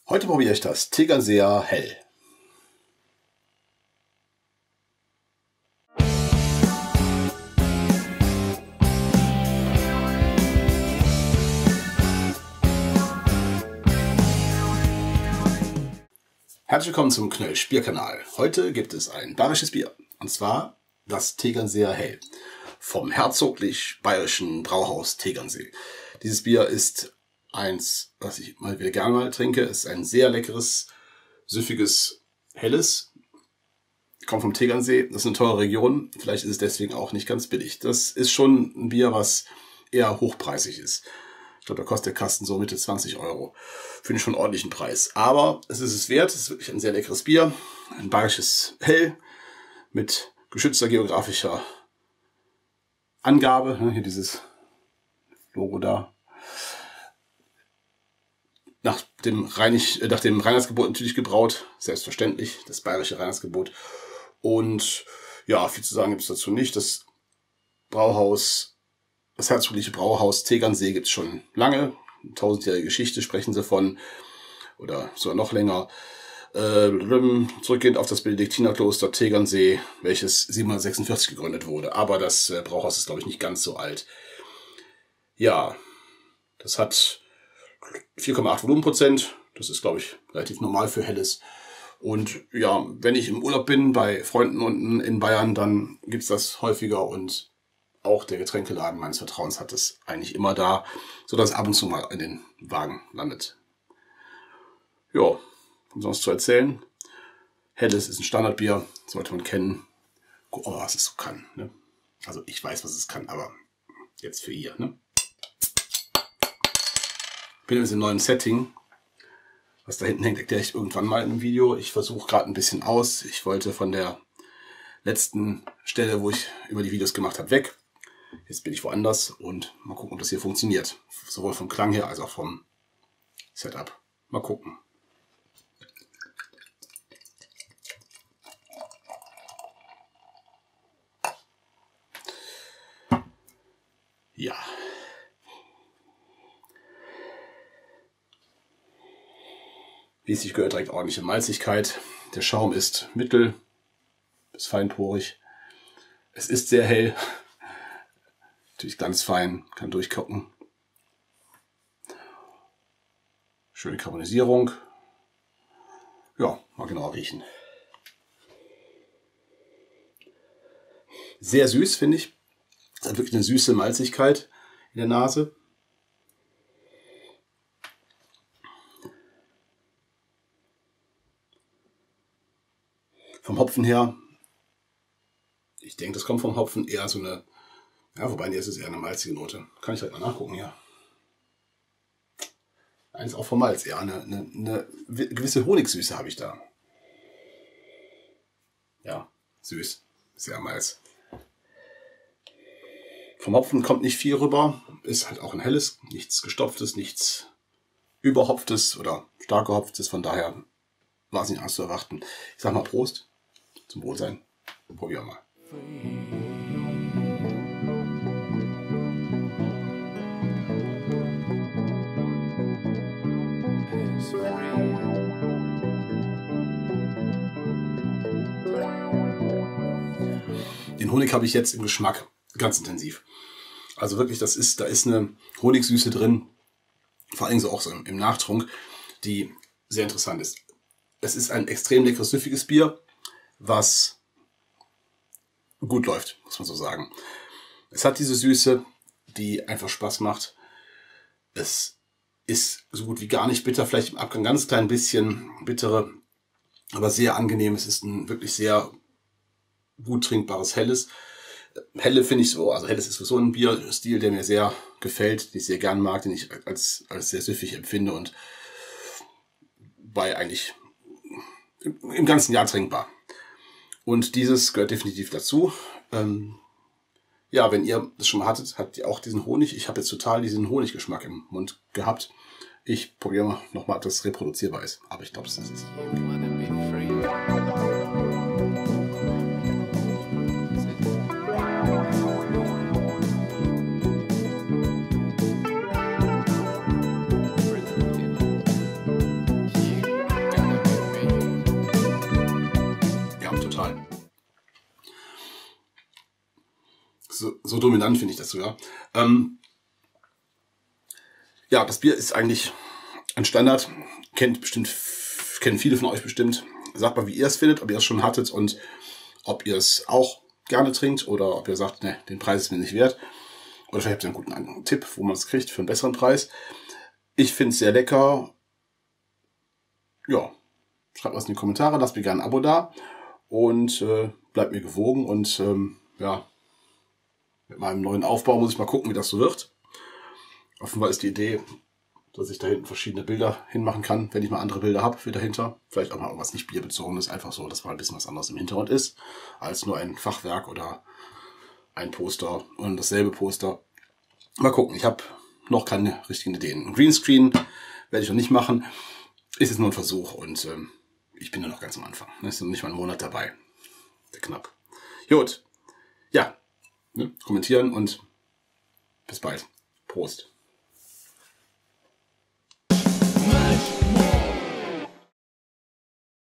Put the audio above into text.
Heute probiere ich das Tegernseer Hell. Herzlich willkommen zum Knölsch Bierkanal. Heute gibt es ein bayerisches Bier, und zwar das Tegernseer Hell vom Herzoglich Bayerischen Brauhaus Tegernsee. Dieses Bier ist eins, was ich mal wieder gerne mal trinke. Es ist ein sehr leckeres, süffiges, helles. Kommt vom Tegernsee, das ist eine teure Region. Vielleicht ist es deswegen auch nicht ganz billig. Das ist schon ein Bier, was eher hochpreisig ist. Ich glaube, da kostet der Kasten so Mitte 20 Euro. Finde ich schon einen ordentlichen Preis. Aber es ist es wert. Es ist wirklich ein sehr leckeres Bier. Ein bayerisches Hell mit geschützter geografischer Angabe. Hier dieses Logo da. Nach dem Reinheitsgebot natürlich gebraut. Selbstverständlich. Das bayerische Reinheitsgebot. Und ja, viel zu sagen gibt es dazu nicht. Das herzogliche Brauhaus Tegernsee gibt es schon lange. 1000-jährige Geschichte sprechen sie von. Oder sogar noch länger. Zurückgehend auf das Benediktinerkloster Tegernsee, welches 746 gegründet wurde. Aber das Brauhaus ist, glaube ich, nicht ganz so alt. Ja, das hat 4,8 Volumenprozent. Das ist, glaube ich, relativ normal für Helles. Und ja, wenn ich im Urlaub bin bei Freunden unten in Bayern, dann gibt's das häufiger und auch der Getränkeladen meines Vertrauens hat es eigentlich immer da, sodass es ab und zu mal in den Wagen landet. Ja, um sonst zu erzählen. Helles ist ein Standardbier, sollte man kennen. Gucken wir mal, was es so kann. Ne? Also ich weiß, was es kann, aber jetzt für ihr. Ne? Ich bin jetzt im neuen Setting. Was da hinten hängt, erkläre ich irgendwann mal im Video. Ich versuche gerade ein bisschen aus. Ich wollte von der letzten Stelle, wo ich über die Videos gemacht habe, weg. Jetzt bin ich woanders und mal gucken, ob das hier funktioniert. Sowohl vom Klang her als auch vom Setup. Mal gucken. Ja. Wie es sich gehört, direkt ordentliche Malzigkeit. Der Schaum ist mittel bis feinporig. Es ist sehr hell. Natürlich ganz fein, kann durchgucken. Schöne Karbonisierung. Ja, mal genau riechen. Sehr süß, finde ich. Es hat wirklich eine süße Malzigkeit in der Nase. Vom Hopfen her, ich denke, das kommt vom Hopfen eher so eine, ja, wobei hier ist es eher eine malzige Note. Kann ich direkt mal nachgucken hier. Eins auch vom Malz, ja, eine gewisse Honigsüße habe ich da. Ja, süß, sehr Malz. Vom Hopfen kommt nicht viel rüber, ist halt auch ein helles, nichts gestopftes, nichts überhopftes oder stark gehopftes, von daher war es nicht anders zu erwarten. Ich sag mal Prost, zum Wohlsein, probieren wir mal. Den Honig habe ich jetzt im Geschmack ganz intensiv. Also wirklich, da ist eine Honigsüße drin, vor allem so auch so im Nachtrunk, die sehr interessant ist. Es ist ein extrem leckeres, süffiges Bier, was gut läuft, muss man so sagen. Es hat diese Süße, die einfach Spaß macht. Es ist so gut wie gar nicht bitter, vielleicht im Abgang ganz klein bisschen bittere, aber sehr angenehm. Es ist ein wirklich sehr gut trinkbares Helles. Helle finde ich so, also Helles ist so ein Bierstil, der mir sehr gefällt, den ich sehr gern mag, den ich als sehr süffig empfinde und bei eigentlich im ganzen Jahr trinkbar. Und dieses gehört definitiv dazu. Ja, wenn ihr das schon mal hattet, habt ihr auch diesen Honig. Ich habe jetzt total diesen Honiggeschmack im Mund gehabt. Ich probiere nochmal, ob das reproduzierbar ist. Aber ich glaube, das ist es. so dominant finde ich das sogar. Ja, das Bier ist eigentlich ein Standard. Kennen viele von euch bestimmt. Sagt mal, wie ihr es findet, ob ihr es schon hattet und ob ihr es auch gerne trinkt oder ob ihr sagt, ne, den Preis ist mir nicht wert. Oder vielleicht habt ihr einen guten Tipp, wo man es kriegt für einen besseren Preis. Ich finde es sehr lecker. Ja, schreibt was in die Kommentare, lasst mir gerne ein Abo da und bleibt mir gewogen. Und ja, mit meinem neuen Aufbau muss ich mal gucken, wie das so wird. Offenbar ist die Idee, dass ich da hinten verschiedene Bilder hinmachen kann, wenn ich mal andere Bilder habe für dahinter. Vielleicht auch mal irgendwas nicht bierbezogenes, einfach so, dass mal ein bisschen was anderes im Hintergrund ist, als nur ein Fachwerk oder ein Poster und dasselbe Poster. Mal gucken, ich habe noch keine richtigen Ideen. Ein Greenscreen werde ich noch nicht machen. Ist jetzt nur ein Versuch und ich bin ja noch ganz am Anfang. Ist noch nicht mal ein Monat dabei. Knapp. Gut. Ja, ne? Kommentieren und bis bald. Prost.